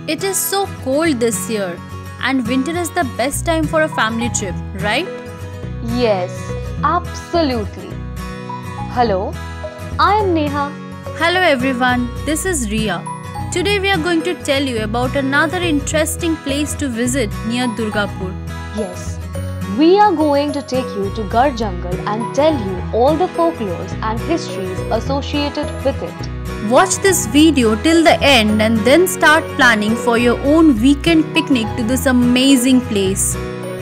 It is so cold this year, and winter is the best time for a family trip, right? Yes, absolutely. Hello, I am Neha. Hello everyone, this is Ria. Today we are going to tell you about another interesting place to visit near Durgapur. Yes, we are going to take you to Gar Jungle and tell you all the folklores and histories associated with it. Watch this video till the end and then start planning for your own weekend picnic to this amazing place.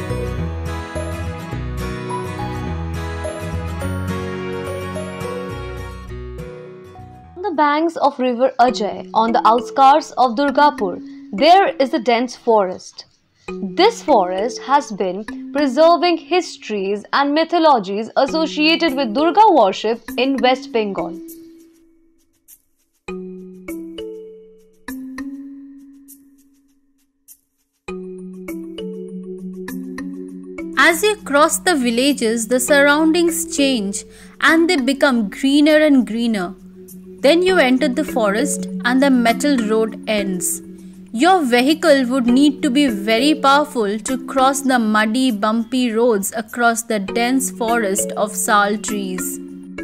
On the banks of river Ajay, on the outskirts of Durgapur, there is a dense forest. This forest has been preserving histories and mythologies associated with Durga worship in West Bengal. As you cross the villages, the surroundings change and they become greener and greener. Then you enter the forest and the metal road ends. Your vehicle would need to be very powerful to cross the muddy, bumpy roads across the dense forest of sal trees.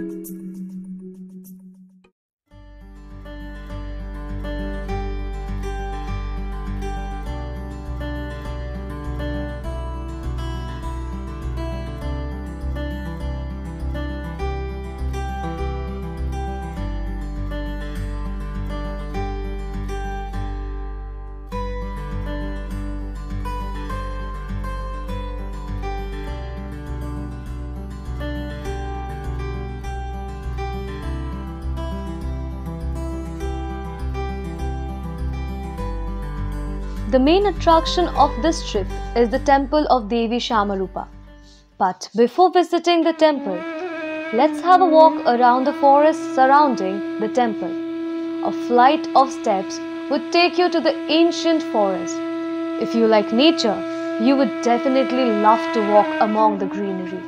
The main attraction of this trip is the temple of Devi Shamarupa. But before visiting the temple, let's have a walk around the forest surrounding the temple. A flight of steps would take you to the ancient forest. If you like nature, you would definitely love to walk among the greenery.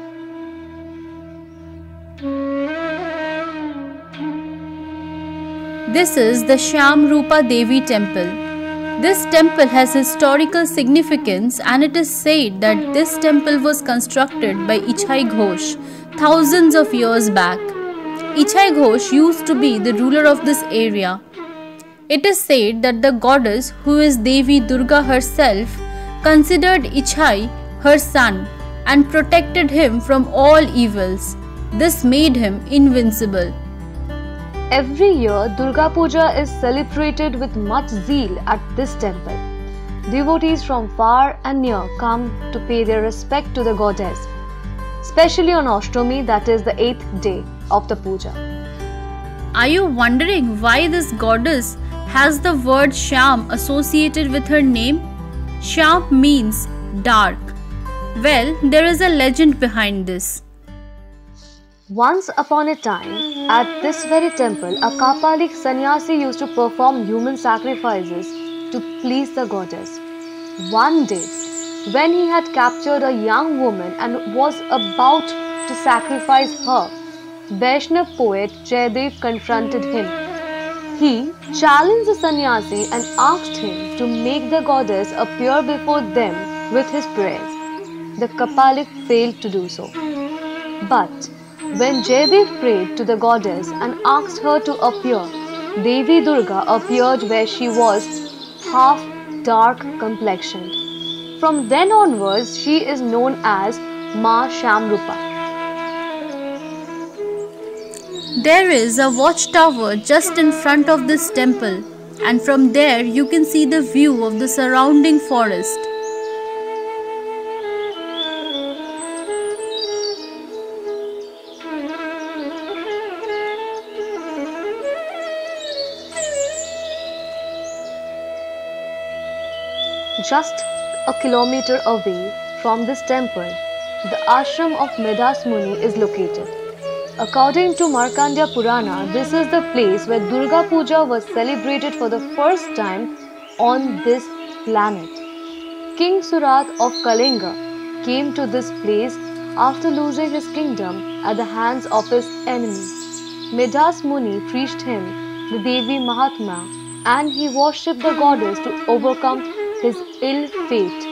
This is the Shamrupa Devi temple. This temple has historical significance and it is said that this temple was constructed by Ichhai Ghosh thousands of years back. Ichhai Ghosh used to be the ruler of this area. It is said that the goddess, who is Devi Durga herself, considered Ichhai her son and protected him from all evils. This made him invincible. Every year, Durga Puja is celebrated with much zeal at this temple. Devotees from far and near come to pay their respect to the goddess, especially on Ashtami, that is the 8th day of the puja. Are you wondering why this goddess has the word Sham associated with her name? Sham means dark. Well, there is a legend behind this. Once upon a time, at this very temple, a Kapalik sannyasi used to perform human sacrifices to please the goddess. One day, when he had captured a young woman and was about to sacrifice her, Vaishnav poet Jayadev confronted him. He challenged the sannyasi and asked him to make the goddess appear before them with his prayers. The Kapalik failed to do so. But when Jayadev prayed to the goddess and asked her to appear, Devi Durga appeared where she was, half dark complexioned. From then onwards, she is known as Ma Shamrupa. There is a watchtower just in front of this temple, and from there you can see the view of the surrounding forest. Just a kilometer away from this temple, the ashram of Medhas Muni is located. According to Markandeya Purana, this is the place where Durga Puja was celebrated for the first time on this planet. King Surat of Kalinga came to this place after losing his kingdom at the hands of his enemy. Medhas Muni preached him the Devi Mahatma and he worshipped the goddess to overcome his ill fate.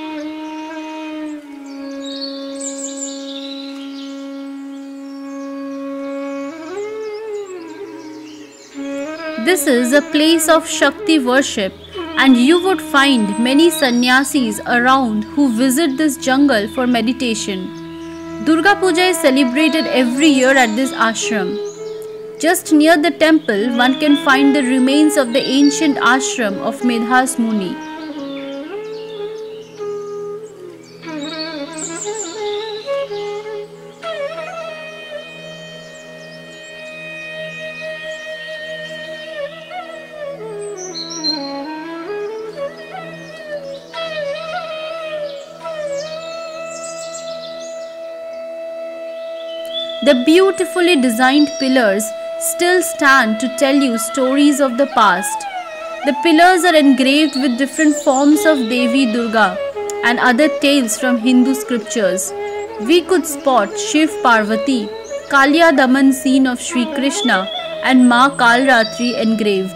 This is a place of Shakti worship, and you would find many sannyasis around who visit this jungle for meditation. Durga Puja is celebrated every year at this ashram. Just near the temple, one can find the remains of the ancient ashram of Medhas Muni. The beautifully designed pillars still stand to tell you stories of the past. The pillars are engraved with different forms of Devi Durga and other tales from Hindu scriptures. We could spot Shiv Parvati, Kalya Daman scene of Sri Krishna, and Ma Kalratri engraved.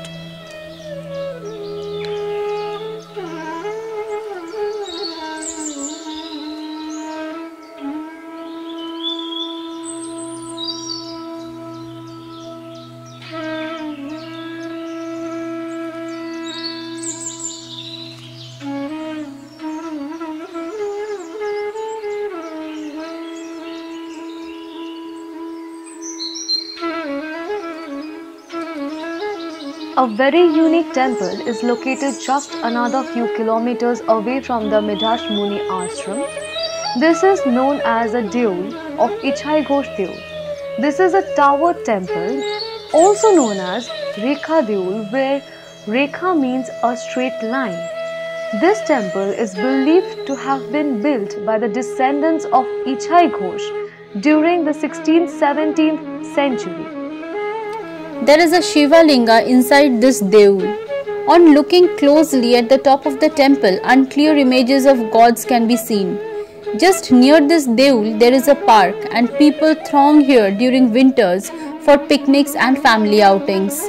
A very unique temple is located just another few kilometers away from the Medhas Muni ashram. This is known as the Deul of Ichhai Ghosh Deul. This is a towered temple, also known as Rekha Deul, where Rekha means a straight line. This temple is believed to have been built by the descendants of Ichhai Ghosh during the 16th-17th century. There is a Shiva Linga inside this Deul. On looking closely at the top of the temple, unclear images of gods can be seen. Just near this Deul, there is a park, and people throng here during winters for picnics and family outings.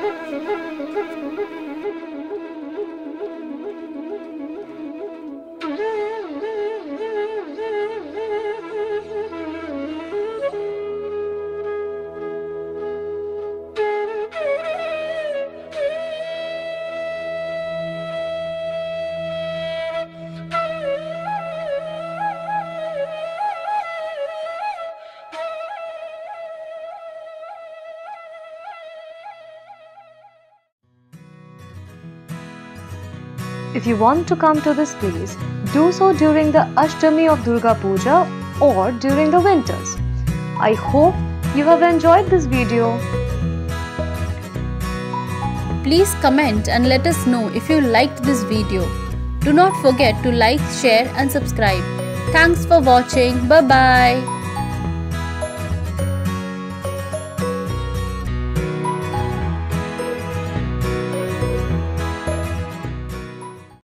If you want to come to this place, do so during the Ashtami of Durga Puja or during the winters. I hope you have enjoyed this video. Please comment and let us know if you liked this video. Do not forget to like, share and subscribe. Thanks for watching. Bye-bye.